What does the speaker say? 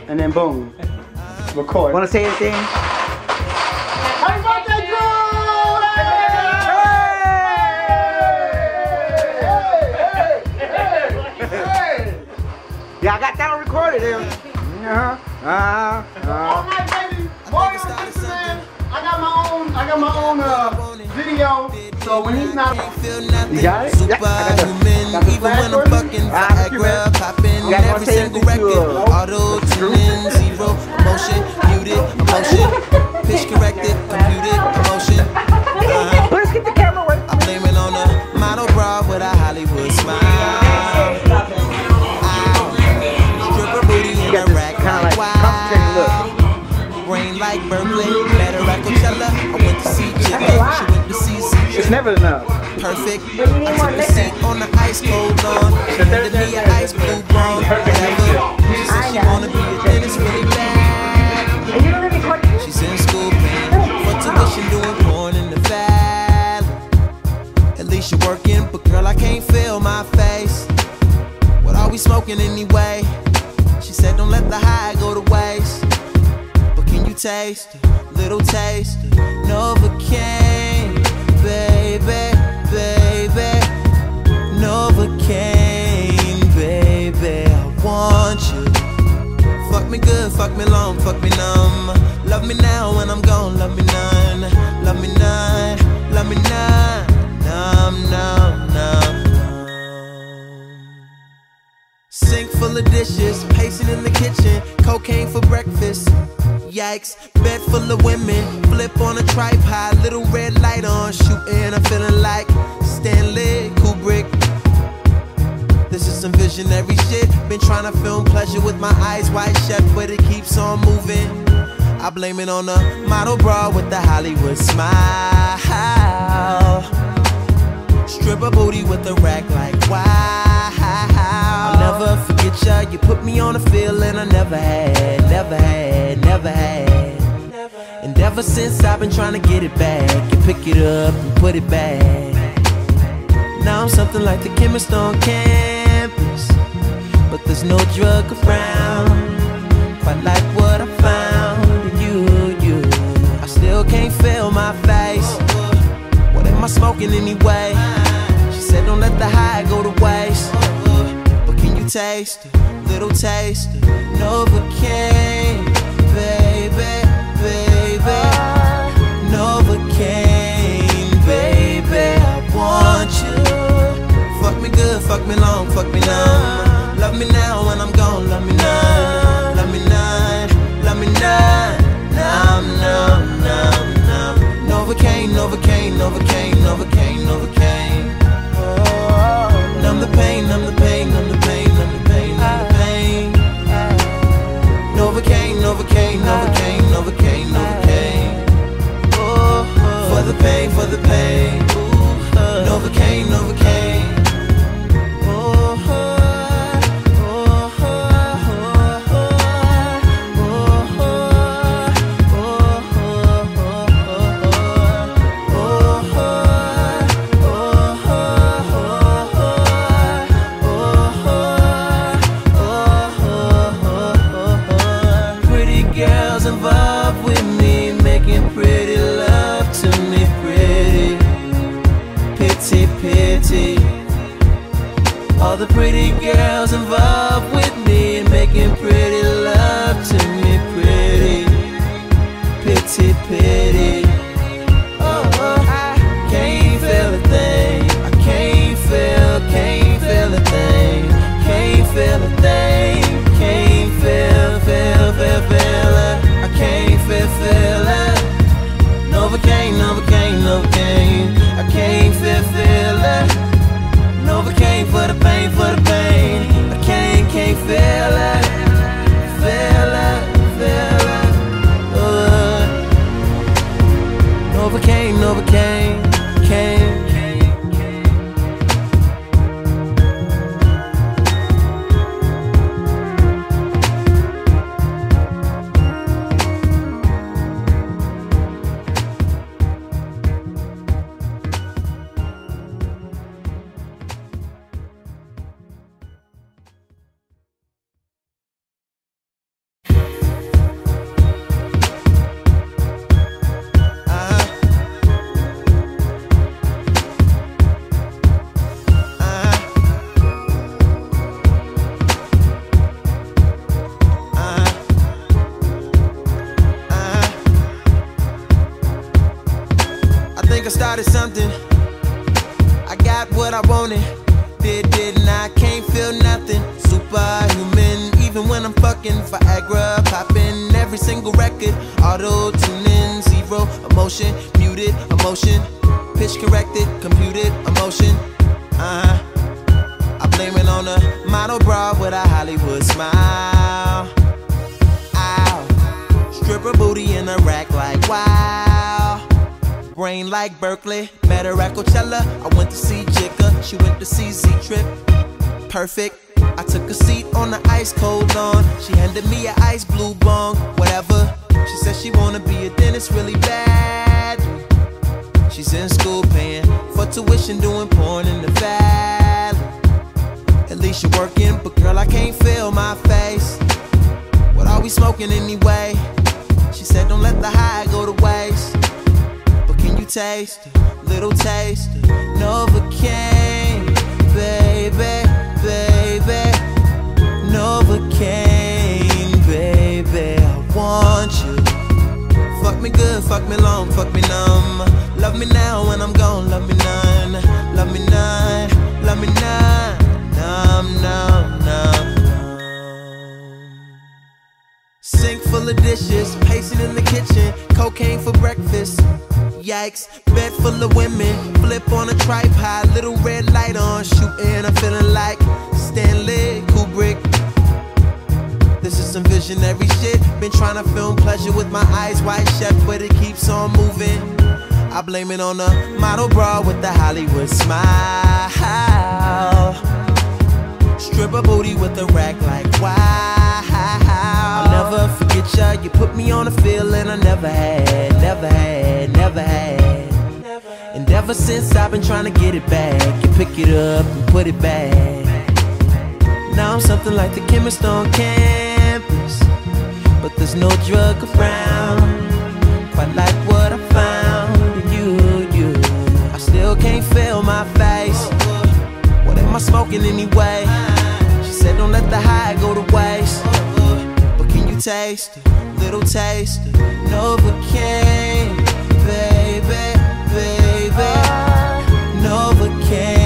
and then boom, record. Want to say anything? Happy birthday, Drew! Hey! Yeah, I got that one recorded. All night, baby. Morgan Simpson, man. I got my own video. So when he's not, You got it? Yeah, I got the flash version. You guys want to say anything to auto-tuning, zero emotion, muted emotion, pitch corrected, computed emotion. Let's get the camera away. I blame it on a model bra with a Hollywood smile. Stripper booty in a rack like wide. Brain like Berkeley, met her at Coachella. I went to see Jigga, she went to see Caesar. it's never enough. Perfect. I took a seat on the ice cold lawn. She handed me an ice blue blonde. Whatever. She said she wanna be a dentist really bad. She's in school paying for tuition, doing porn in the valley. At least you're working, but girl, I can't feel my face. What are we smoking anyway? She said don't let the high go to waste. But can you taste a little taste of Novocaine, baby, baby, Novocaine, baby, I want you. Fuck me good, fuck me long, fuck me numb. Love me now when I'm gone, love me none. Love me none, love me none. Numb, numb, numb, numb. Sink full of dishes, pacing in the kitchen, cocaine for breakfast. Yikes, bed full of women, flip on a tripod, little red light on, shooting, I'm feeling like Stanley Kubrick. This is some visionary shit, been trying to film pleasure with my eyes wide shut, but it keeps on moving. I blame it on a model bra with the Hollywood smile. Stripper booty with a rack like wow. I'll never forget ya, you put me on a feeling I never had, never had, never had. And ever since I've been trying to get it back and pick it up and put it back. Now I'm something like the chemist on campus, but there's no drug around. Quite like what I found in you. I still can't feel my face. What am I smoking anyway? She said don't let the high go to waste. But can you taste a little taste of Novocaine, baby, baby, Novocaine, baby, I want you. Fuck me good, fuck me long, fuck me numb. Love me now when I'm gone, love me none. Love me none, love me none. Numb, numb, numb, numb. Novocaine, Novocaine, Novocaine, Novocaine, Novocaine. Numb the pain, numb the pain, numb the pain, numb the pain, numb the pain. Novocaine, Novocaine, Novocaine, Novocaine, Novocaine. For the pain, for the pain. Novocaine, Novocaine. something. I got what I wanted. Didn't I? Can't feel nothing. Superhuman, even when I'm fucking. Viagra popping every single record. Auto tuning, zero emotion, muted emotion, pitch corrected, computed emotion. I blame it on a model bra with a Hollywood smile. Ow, stripper booty in a rack like wow. Brain like Berkeley, met her at Coachella. I went to see Jigga, she went to see Z-Trip. Perfect, I took a seat on the ice cold lawn. She handed me an ice blue bong, whatever. She said she wanna be a dentist really bad. She's in school paying for tuition, doing porn in the valley. At least you're working, but girl, I can't feel my face. What are we smoking anyway? She said don't let the high go to waste. Can you taste a little taste of Novocaine, baby, baby, Novocaine, baby, I want you. Fuck me good, fuck me long, fuck me numb. Love me now when I'm gone, love me none. Love me none, love me none. Numb, numb, numb, numb. Sink full of dishes, pacing in the kitchen, cocaine for breakfast. Yikes, bed full of women, flip on a tripod, little red light on, shooting, I'm feeling like Stanley Kubrick. This is some visionary shit, been trying to film pleasure with my eyes wide shut, but it keeps on moving. I blame it on a model bra with the Hollywood smile. Stripper booty with a rack like wow. I'll never forget ya, you put me on a feeling I never had, never had, never had. And ever since I've been trying to get it back, you pick it up and put it back. Now I'm something like the chemist on campus, but there's no drug around quite like what I found in you. I still can't feel my face. What am I smoking anyway? She said don't let the high go to waste. But can you taste a little taste of Novocaine, baby, baby, Novocaine.